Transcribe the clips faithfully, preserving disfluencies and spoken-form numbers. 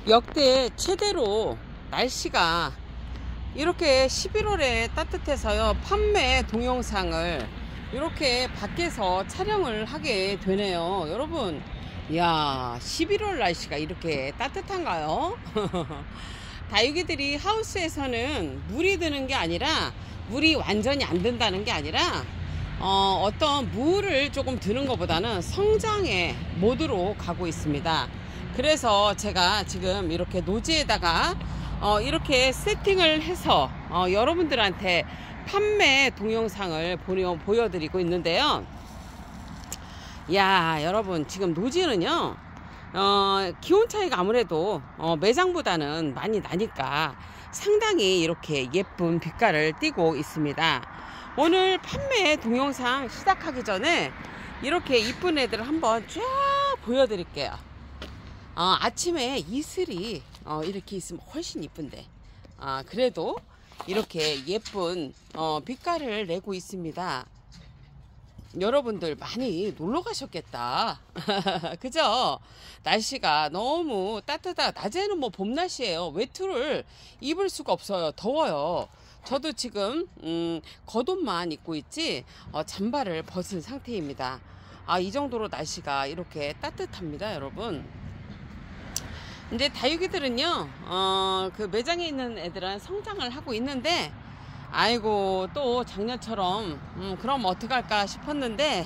역대 최대로 날씨가 이렇게 십일월에 따뜻해서요, 판매 동영상을 이렇게 밖에서 촬영을 하게 되네요. 여러분, 이야, 십일월 날씨가 이렇게 따뜻한가요? 다육이들이 하우스에서는 물이 드는 게 아니라, 물이 완전히 안 든다는 게 아니라 어, 어떤 물을 조금 드는 것보다는 성장의 모드로 가고 있습니다. 그래서 제가 지금 이렇게 노지에다가 어, 이렇게 세팅을 해서 어, 여러분들한테 판매 동영상을 보여, 보여드리고 있는데요. 야, 여러분, 지금 노지는요, 어, 기온 차이가 아무래도 어, 매장보다는 많이 나니까 상당히 이렇게 예쁜 빛깔을 띠고 있습니다. 오늘 판매 동영상 시작하기 전에 이렇게 이쁜 애들을 한번 쫙 보여드릴게요. 어, 아침에 이슬이 어, 이렇게 있으면 훨씬 이쁜데, 아, 그래도 이렇게 예쁜 어, 빛깔을 내고 있습니다. 여러분들 많이 놀러 가셨겠다. 그죠? 날씨가 너무 따뜻하다. 낮에는 뭐 봄 날씨예요. 외투를 입을 수가 없어요. 더워요. 저도 지금 음, 겉옷만 입고 있지 어, 잠바를 벗은 상태입니다. 아, 이 정도로 날씨가 이렇게 따뜻합니다, 여러분. 이제 다육이들은요, 어, 그 매장에 있는 애들은 성장을 하고 있는데, 아이고, 또 작년처럼 음, 그럼 어떡할까 싶었는데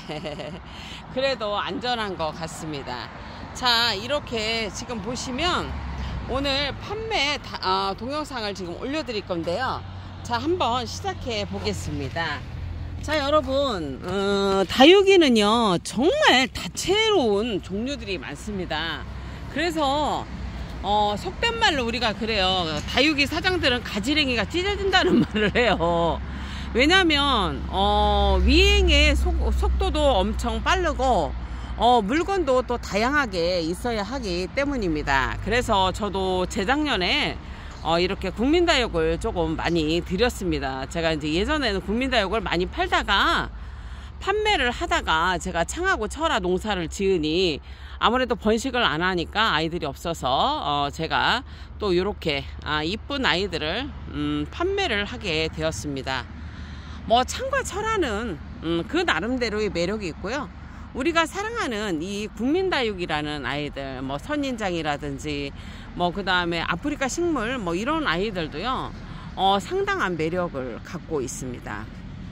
그래도 안전한 것 같습니다. 자, 이렇게 지금 보시면 오늘 판매 다, 어, 동영상을 지금 올려드릴 건데요. 자, 한번 시작해 보겠습니다. 자, 여러분, 어, 다육이는요 정말 다채로운 종류들이 많습니다. 그래서 어, 속된 말로 우리가 그래요. 다육이 사장들은 가지랭이가 찢어진다는 말을 해요. 왜냐면 어, 위행의 속, 속도도 엄청 빠르고 어, 물건도 또 다양하게 있어야 하기 때문입니다. 그래서 저도 재작년에 어, 이렇게 국민다육을 조금 많이 드렸습니다. 제가 이제 예전에는 국민다육을 많이 팔다가 판매를 하다가 제가 창하고 철화 농사를 지으니 아무래도 번식을 안 하니까 아이들이 없어서 어 제가 또 이렇게 아 이쁜 아이들을 음 판매를 하게 되었습니다. 뭐 창과 철화는 음 그 나름대로의 매력이 있고요. 우리가 사랑하는 이 국민다육이라는 아이들, 뭐 선인장이라든지 뭐 그 다음에 아프리카 식물 뭐 이런 아이들도요 어 상당한 매력을 갖고 있습니다.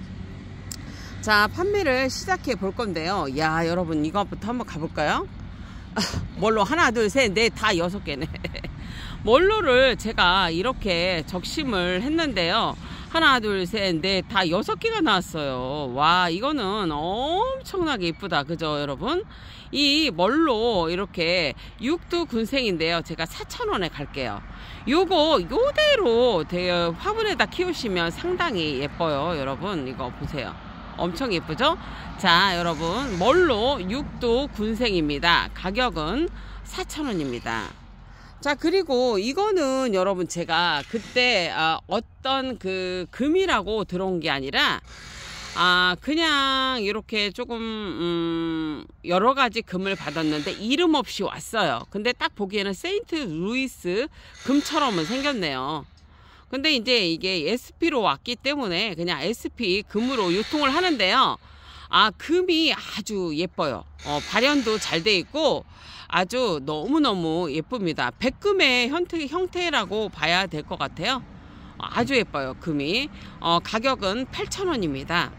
자, 판매를 시작해 볼 건데요. 야, 여러분, 이거부터 한번 가볼까요? 뭘로 하나 둘 셋 넷 다 여섯 개네. 멀로를 제가 이렇게 적심을 했는데요. 하나 둘 셋 넷 다 여섯 개가 나왔어요. 와, 이거는 엄청나게 이쁘다. 그죠, 여러분? 이 멀로 이렇게 육두 군생인데요. 제가 사천 원에 갈게요. 요거 요대로 화분에다 키우시면 상당히 예뻐요. 여러분, 이거 보세요. 엄청 예쁘죠? 자, 여러분, 멀로 육두 군생입니다. 가격은 사천 원입니다. 자, 그리고 이거는 여러분 제가 그때 아, 어떤 그 금이라고 들어온 게 아니라 아 그냥 이렇게 조금 음, 여러 가지 금을 받았는데 이름 없이 왔어요. 근데 딱 보기에는 세인트 루이스 금처럼은 생겼네요. 근데 이제 이게 에스피로 왔기 때문에 그냥 에스피 금으로 유통을 하는데요. 아, 금이 아주 예뻐요. 어, 발현도 잘 돼 있고 아주 너무너무 예쁩니다. 백금의 형태, 형태라고 봐야 될 것 같아요. 아주 예뻐요, 금이. 어, 가격은 팔천 원입니다.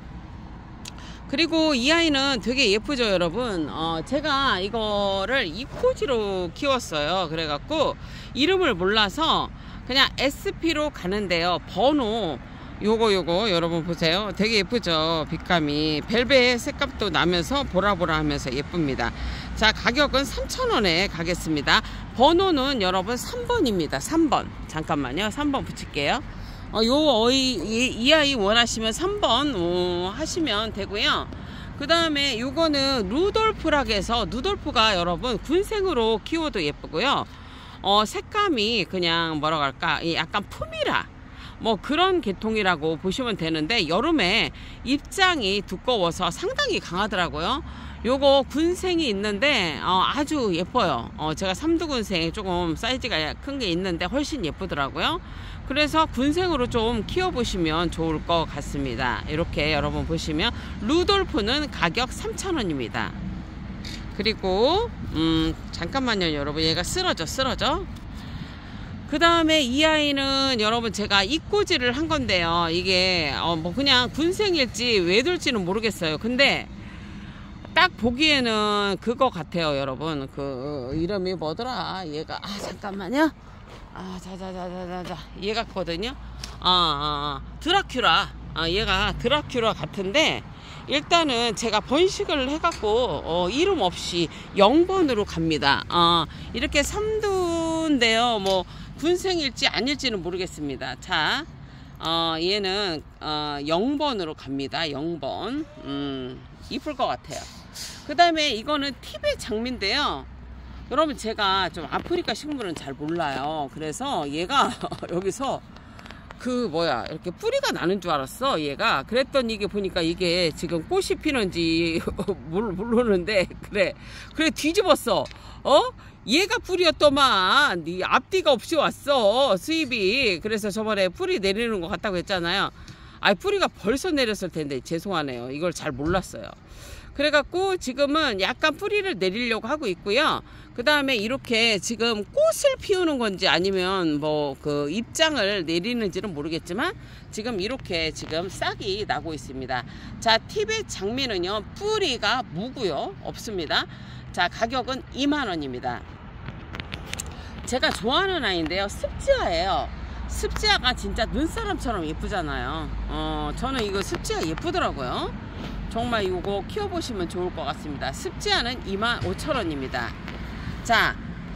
그리고 이 아이는 되게 예쁘죠, 여러분. 어, 제가 이거를 이코지로 키웠어요. 그래갖고 이름을 몰라서 그냥 에스피로 가는데요. 번호 요거 요거 여러분 보세요. 되게 예쁘죠, 빛감이. 벨벳 색감도 나면서 보라보라 하면서 예쁩니다. 자, 가격은 삼천 원에 가겠습니다. 번호는 여러분 삼 번입니다. 삼 번. 잠깐만요, 삼 번 붙일게요. 어, 요 어이 이, 이 아이 원하시면 삼 번 어, 하시면 되고요. 그 다음에 요거는 루돌프라고 해서, 루돌프가 여러분 군생으로 키워도 예쁘고요. 어, 색감이 그냥 뭐라고 할까, 약간 품이라 뭐 그런 계통이라고 보시면 되는데, 여름에 입장이 두꺼워서 상당히 강하더라고요. 요거 군생이 있는데 어, 아주 예뻐요. 어, 제가 삼두군생 조금 사이즈가 큰 게 있는데 훨씬 예쁘더라고요. 그래서 군생으로 좀 키워보시면 좋을 것 같습니다. 이렇게 여러분 보시면 루돌프는 가격 삼천 원입니다. 그리고 음 잠깐만요 여러분, 얘가 쓰러져 쓰러져 그 다음에 이 아이는 여러분 제가 입고지를 한 건데요. 이게 어 뭐 그냥 군생일지 왜 둘지는 모르겠어요. 근데 딱 보기에는 그거 같아요 여러분. 그 이름이 뭐더라 얘가. 아 잠깐만요. 아 자자자자자자 얘 같거든요. 아, 아, 아 드라큘라. 아 얘가 드라큘라 같은데 일단은 제가 번식을 해갖고 어, 이름 없이 영 번으로 갑니다. 어, 이렇게 삼두인데요. 뭐 군생일지 아닐지는 모르겠습니다. 자, 어, 얘는 어, 영 번으로 갑니다. 영 번. 음, 이쁠 것 같아요. 그 다음에 이거는 티벳 장미인데요. 여러분 제가 좀 아프리카 식물은 잘 몰라요. 그래서 얘가 여기서 그 뭐야 이렇게 뿌리가 나는 줄 알았어 얘가. 그랬더니 이게 보니까 이게 지금 꽃이 피는지 모르는데 그래 그래 뒤집었어. 어? 얘가 뿌리였더만 네 앞뒤가 없이 왔어 수입이. 그래서 저번에 뿌리 내리는 것 같다고 했잖아요. 아 뿌리가 벌써 내렸을 텐데 죄송하네요. 이걸 잘 몰랐어요. 그래갖고 지금은 약간 뿌리를 내리려고 하고 있고요. 그 다음에 이렇게 지금 꽃을 피우는 건지 아니면 뭐 그 잎장을 내리는지는 모르겠지만 지금 이렇게 지금 싹이 나고 있습니다. 자, 티벳 장미는요 뿌리가 무고요 없습니다. 자, 가격은 이만 원입니다. 제가 좋아하는 아이인데요, 습지아예요. 습지아가 진짜 눈사람처럼 예쁘잖아요. 어, 저는 이거 습지아 예쁘더라고요. 정말 이거 키워보시면 좋을 것 같습니다. 습지아는 이만 오천 원입니다. 자,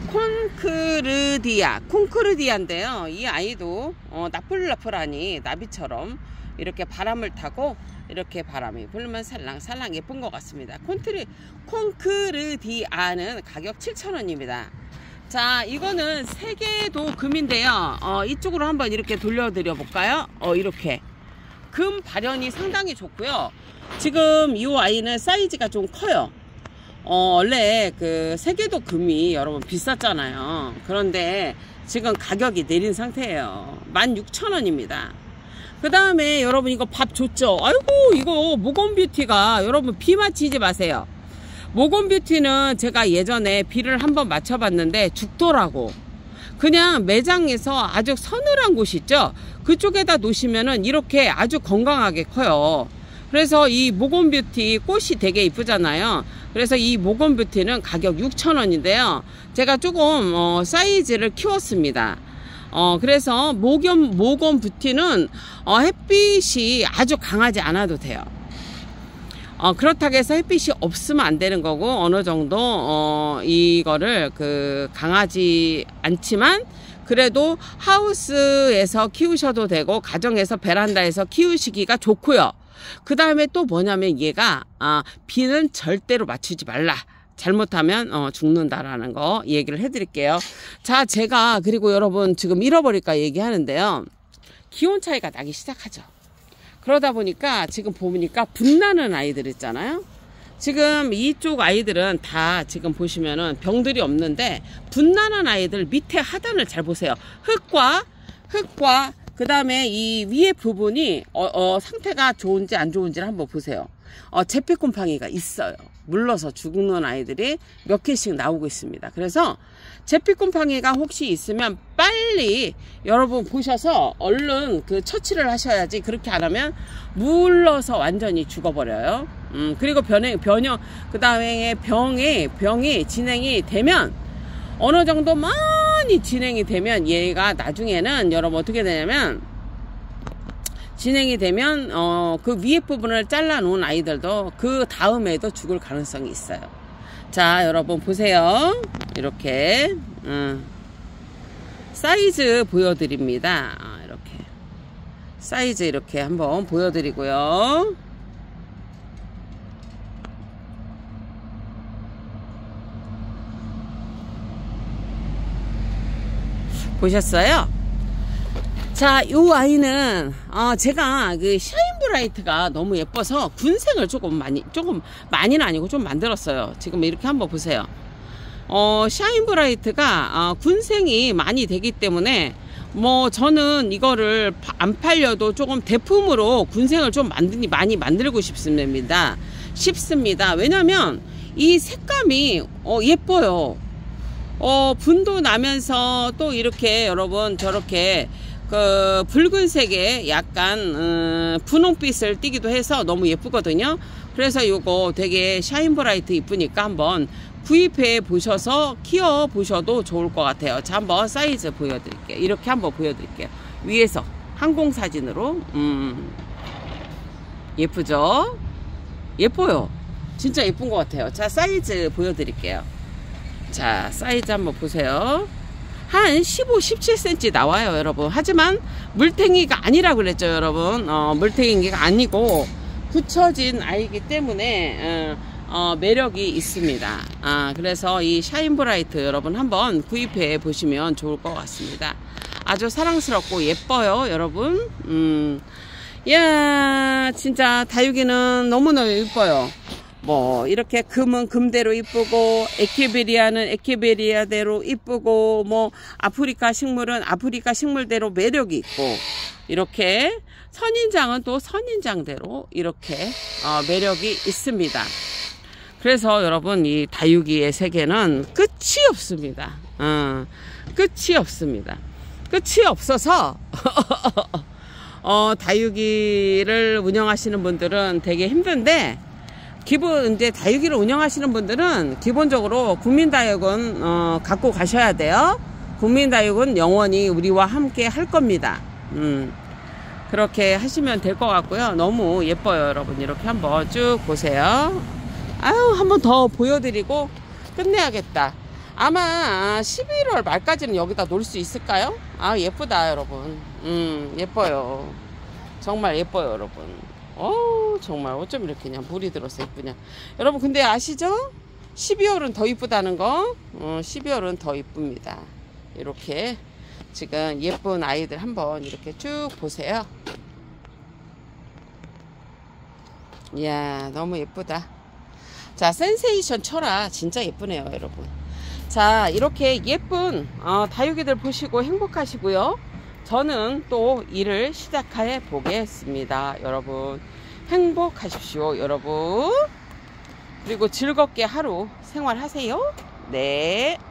콘크르디아, 콘크르디아인데요. 이 아이도 어, 나풀나풀하니 나비처럼 이렇게 바람을 타고 이렇게 바람이 불면 살랑살랑 예쁜 것 같습니다. 콘트리, 콘크르디아는 가격 칠천 원입니다. 자, 이거는 세계도 금인데요. 어, 이쪽으로 한번 이렇게 돌려드려 볼까요? 어, 이렇게 금 발현이 상당히 좋고요. 지금 이 아이는 사이즈가 좀 커요. 어, 원래 그 세계도 금이 여러분 비쌌잖아요. 그런데 지금 가격이 내린 상태예요. 만 육천 원입니다. 그 다음에 여러분 이거 밥 줬죠? 아이고 이거 모건뷰티가 여러분 비 맞히지 마세요. 모건뷰티는 제가 예전에 비를 한번 맞춰봤는데 죽더라고. 그냥 매장에서 아주 서늘한 곳 있죠? 그쪽에다 놓으시면은 이렇게 아주 건강하게 커요. 그래서 이 모건뷰티 꽃이 되게 이쁘잖아요. 그래서 이 모건뷰티는 가격 육천 원인데요. 제가 조금 어, 사이즈를 키웠습니다. 어, 그래서 모건, 모건뷰티는 어, 햇빛이 아주 강하지 않아도 돼요. 어, 그렇다고 해서 햇빛이 없으면 안 되는 거고, 어느 정도, 어, 이거를, 그, 강하지 않지만, 그래도 하우스에서 키우셔도 되고, 가정에서 베란다에서 키우시기가 좋고요. 그 다음에 또 뭐냐면 얘가, 아, 비는 절대로 맞추지 말라. 잘못하면, 어, 죽는다라는 거 얘기를 해드릴게요. 자, 제가, 그리고 여러분 지금 잃어버릴까 얘기하는데요. 기온 차이가 나기 시작하죠. 그러다 보니까 지금 보니까 분나는 아이들 있잖아요. 지금 이쪽 아이들은 다 지금 보시면은 병들이 없는데 분나는 아이들 밑에 하단을 잘 보세요. 흙과 흙과 그 다음에 이 위에 부분이 어, 어, 상태가 좋은지 안 좋은지를 한번 보세요. 어, 제피곰팡이가 있어요. 물러서 죽는 아이들이 몇 개씩 나오고 있습니다. 그래서 제피곰팡이가 혹시 있으면 빨리 여러분 보셔서 얼른 그 처치를 하셔야지. 그렇게 안 하면 물러서 완전히 죽어버려요. 음, 그리고 변형, 변형, 그 다음에 병이, 병이 진행이 되면 어느 정도 많이 진행이 되면 얘가 나중에는 여러분 어떻게 되냐면 진행이 되면 어, 그 위에 부분을 잘라 놓은 아이들도 그 다음에도 죽을 가능성이 있어요. 자, 여러분 보세요. 이렇게 음, 사이즈 보여드립니다. 아, 이렇게 사이즈 이렇게 한번 보여드리고요. 보셨어요? 자, 요 아이는 어, 제가 그 샤인브라 샤인브라이트가 너무 예뻐서 군생을 조금 많이, 조금 많이는 아니고 좀 만들었어요. 지금 이렇게 한번 보세요. 어, 샤인브라이트가 어, 군생이 많이 되기 때문에 뭐 저는 이거를 안 팔려도 조금 대품으로 군생을 좀 만드니 많이 만들고 싶습니다. 싶습니다. 왜냐면 이 색감이 어, 예뻐요. 어, 분도 나면서 또 이렇게 여러분 저렇게 그 붉은색에 약간 음, 분홍빛을 띠기도 해서 너무 예쁘거든요. 그래서 요거 되게 샤인브라이트 이쁘니까 한번 구입해 보셔서 키워 보셔도 좋을 것 같아요. 자, 한번 사이즈 보여드릴게요. 이렇게 한번 보여드릴게요. 위에서 항공사진으로. 음, 예쁘죠? 예뻐요. 진짜 예쁜 것 같아요. 자, 사이즈 보여드릴게요. 자, 사이즈 한번 보세요. 한 십오, 십칠 센티미터 나와요, 여러분. 하지만 물탱이가 아니라 그랬죠, 여러분. 어, 물탱이가 아니고 붙여진 아이기 때문에 어, 어, 매력이 있습니다. 아, 그래서 이 샤인브라이트 여러분 한번 구입해 보시면 좋을 것 같습니다. 아주 사랑스럽고 예뻐요, 여러분. 음, 야, 진짜 다육이는 너무너무 예뻐요. 뭐 이렇게 금은 금대로 이쁘고 에케베리아는 에케베리아대로 이쁘고 뭐 아프리카 식물은 아프리카 식물대로 매력이 있고 이렇게 선인장은 또 선인장대로 이렇게 어, 매력이 있습니다. 그래서 여러분 이 다육이의 세계는 끝이 없습니다. 어, 끝이 없습니다. 끝이 없어서 어, 다육이를 운영하시는 분들은 되게 힘든데 기본 이제 다육이를 운영하시는 분들은 기본적으로 국민다육은 어, 갖고 가셔야 돼요. 국민다육은 영원히 우리와 함께 할 겁니다. 음, 그렇게 하시면 될 것 같고요. 너무 예뻐요, 여러분. 이렇게 한번 쭉 보세요. 아유, 한번 더 보여드리고 끝내야겠다. 아마 십일월 말까지는 여기다 놓을 수 있을까요? 아, 예쁘다, 여러분. 음, 예뻐요. 정말 예뻐요, 여러분. 어, 정말 어쩜 이렇게 그냥 물이 들어서 예쁘냐. 여러분, 근데 아시죠? 십이월은 더 이쁘다는 거. 어, 십이월은 더 이쁩니다. 이렇게 지금 예쁜 아이들 한번 이렇게 쭉 보세요. 이야, 너무 예쁘다. 자, 센세이션 철아 진짜 예쁘네요, 여러분. 자, 이렇게 예쁜 어, 다육이들 보시고 행복하시고요. 저는 또 일을 시작해 보겠습니다. 여러분 행복하십시오, 여러분. 그리고 즐겁게 하루 생활하세요. 네.